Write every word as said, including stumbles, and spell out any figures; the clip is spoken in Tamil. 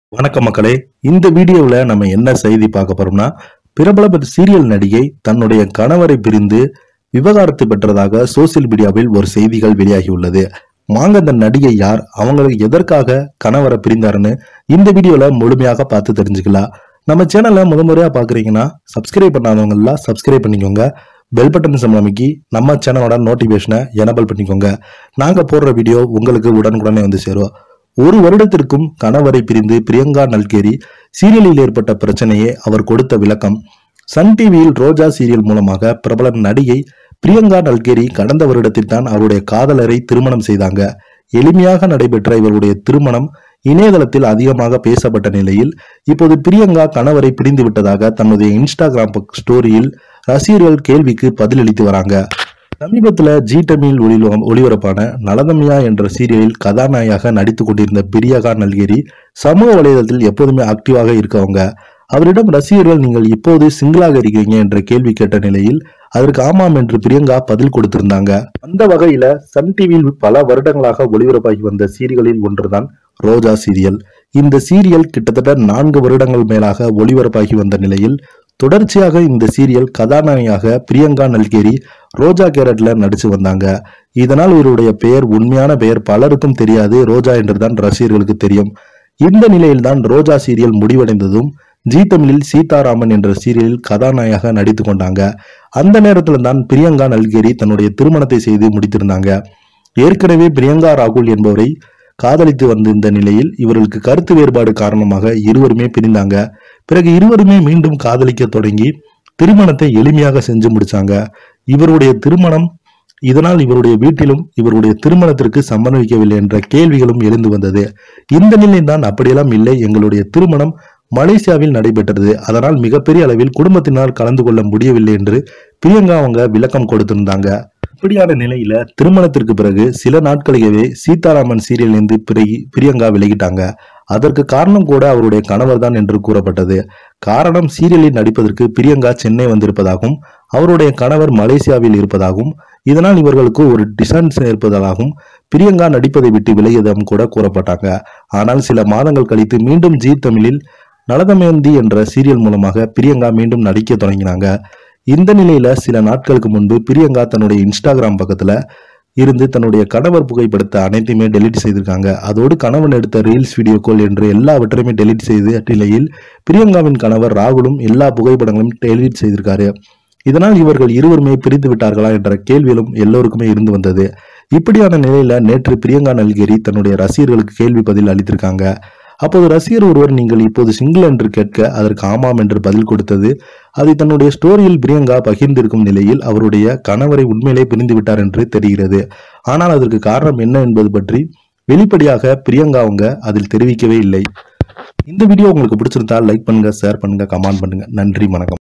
வணக்கம் மக்களே. இந்த வீடியோவில் நம்ம என்ன செய்தி பார்க்க போறோம்னா, பிரபல சீரியல் நடிகை தன்னுடைய கணவரை பிரிந்து விவாகரத்து பெற்றதாக சோசியல் மீடியாவில் ஒரு செய்திகள் வெளியாகியுள்ளது. வாங்க அந்த நடிகை யார், அவங்களுக்கு எதற்காக கணவரை பிரிந்தாருன்னு இந்த வீடியோல முழுமையாக பார்த்து தெரிஞ்சுக்கலாம். நம்ம சேனலை முத முறையா பாக்குறீங்கன்னா சப்ஸ்கிரைப் பண்ணாதவங்க எல்லாம் சப்ஸ்கிரைப் பண்ணிக்கோங்க. பெல் பட்டன் சிம்பல் அமைக்கி நம்ம சேனலோட நோட்டிபிகேஷனை எனேபிள் பண்ணிக்கோங்க. நாங்க போடுற வீடியோ உங்களுக்கு உடனுக்குடனே வந்து சேரும். ஒரு வருடத்திற்கும் கணவரை பிரிந்து பிரியங்கா நல்கேரி சீரியலில் ஏற்பட்ட பிரச்சனையே அவர் கொடுத்த விளக்கம். சன் டிவியில் ரோஜா சீரியல் மூலமாக பிரபல நடிகை பிரியங்கா நல்கேரி கடந்த வருடத்தில் தான் அவருடைய காதலரை திருமணம் செய்தாங்க. எளிமையாக நடைபெற்ற இவருடைய திருமணம் இணையதளத்தில் அதிகமாக பேசப்பட்ட நிலையில் இப்போது பிரியங்கா கணவரை பிரிந்து விட்டதாக தன்னுடைய இன்ஸ்டாகிராம் ஸ்டோரியில் ரசிகர்கள் கேள்விக்கு பதிலளித்து வராங்க. சமீபத்துல ஜி தமிழ் ஒளிபரப்பான நலதமியா என்ற சீரியலில் கதாநாயகியாக நடித்துக் கொண்டிருந்த பிரியங்கா நல்கேரி சமூக வலைதளத்தில் எப்போதுமே ஆக்டிவாக இருக்கவங்க. அவரிடம் ரசிகர்கள் நீங்கள் இப்போது சிங்கிளாக இருக்கிறீங்க என்ற கேள்வி கேட்ட நிலையில் அதற்கு ஆமாம் என்று பிரியங்கா பதில் கொடுத்திருந்தாங்க. அந்த வகையில சன் டிவியில் பல வருடங்களாக ஒளிபரப்பாகி வந்த சீரியல்களில் ஒன்றுதான் ரோஜா சீரியல். இந்த சீரியல் கிட்டத்தட்ட நான்கு வருடங்கள் மேலாக ஒளிபரப்பாகி வந்த நிலையில் தொடர்ச்சியாக இந்த சீரியல் கதாநாயகியாக பிரியங்கா நல்கேரி ரோஜா கேரட்ல நடிச்சு வந்தாங்க. இதனால் இவருடைய பெயர், உண்மையான பெயர் பலருக்கும் தெரியாது, ரோஜா என்றுதான் ரசிகர்களுக்கு தெரியும். இந்த நிலையில்தான் ரோஜா சீரியல் முடிவடைந்ததும் ஜி தமிழில் சீதாராமன் என்ற சீரியலில் கதாநாயகியாக நடித்து கொண்டாங்க. அந்த நேரத்துல தான் பிரியங்கா நல்கேரி தன்னுடைய திருமணத்தை செய்து முடித்திருந்தாங்க. ஏற்கனவே பிரியங்கா ராகுல் என்பவரை காதலித்து வந்திருந்த நிலையில் இவர்களுக்கு கருத்து வேறுபாடு காரணமாக இருவருமே பிரிந்தாங்க. பிறகு இருவருமே மீண்டும் காதலிக்க தொடங்கி திருமணத்தை எளிமையாக செஞ்சு முடிச்சாங்க. இவருடைய திருமணம் இதனால் இவருடைய வீட்டிலும் இவருடைய திருமணத்திற்கு சம்மதிக்கவில்லை என்ற கேள்விகளும் எழுந்து வந்தது. இந்த நிலை தான் அப்படியெல்லாம் இல்லை, எங்களுடைய திருமணம் மலேசியாவில் நடைபெற்றது, அதனால் மிகப்பெரிய அளவில் குடும்பத்தினால் கலந்து கொள்ள முடியவில்லை என்று பிரியங்கா அவங்க விளக்கம் கொடுத்திருந்தாங்க. இப்படியான நிலையில திருமணத்திற்கு பிறகு சில நாட்களிலேயே சீதாராமன் சீரியலிருந்து பிரியங்கா விலகிட்டாங்க. அதற்கு காரணம் கூட அவருடைய கணவர் தான் என்று கூறப்பட்டது. காரணம், சீரியலில் நடிப்பதற்கு பிரியங்கா சென்னை வந்திருப்பதாகவும் அவருடைய கணவர் மலேசியாவில் இருப்பதாகவும் இதனால் இவர்களுக்கு ஒரு டிஸ்டன்ஸ் ஏற்பதாகவும் பிரியங்கா நடிப்பதை விட்டு விலகியதும் கூட கூறப்பட்டாங்க. ஆனால் சில மாதங்கள் கழித்து மீண்டும் ஜி தமிழில் நலதமயந்தி என்ற சீரியல் மூலமாக பிரியங்கா மீண்டும் நடிக்க தொடங்கினாங்க. இந்த நிலையில சில நாட்களுக்கு முன்பு பிரியங்கா தன்னுடைய இன்ஸ்டாகிராம் பக்கத்துல இருந்து தன்னுடைய கணவர் புகைப்படத்தை அனைத்தையுமே டெலீட் செய்திருக்காங்க. அதோடு கணவன் எடுத்த ரீல்ஸ், வீடியோக்கள் என்று எல்லாவற்றையுமே டெலீட் செய்த நிலையில் பிரியங்காவின் கணவர் ராகுலும் எல்லா புகைப்படங்களும் டெலீட் செய்திருக்காரு. இதனால் இவர்கள் இருவருமே பிரிந்து விட்டார்களா என்ற கேள்விகளும் எல்லோருக்குமே இருந்து வந்தது. இப்படியான நிலையில நேற்று பிரியங்கா நல்கேரி தன்னுடைய ரசிகர்களுக்கு கேள்வி பதில் அளித்திருக்காங்க. அப்போது ரசிகர் ஒருவர் நீங்கள் இப்போது சிங்கிள் என்று கேட்க அதற்கு ஆமாம் என்று பதில் கொடுத்தது. அதை தன்னுடைய ஸ்டோரியில் பிரியங்கா பகிர்ந்திருக்கும் நிலையில் அவருடைய கணவரை உண்மையிலே பிரிந்து விட்டார் என்று தெரிகிறது. ஆனால் அதற்கு காரணம் என்ன என்பது பற்றி வெளிப்படையாக பிரியங்கா அவங்க அதில் தெரிவிக்கவே இல்லை. இந்த வீடியோ உங்களுக்கு பிடிச்சிருந்தா லைக் பண்ணுங்க, ஷேர் பண்ணுங்க, கமெண்ட் பண்ணுங்க. நன்றி, வணக்கம்.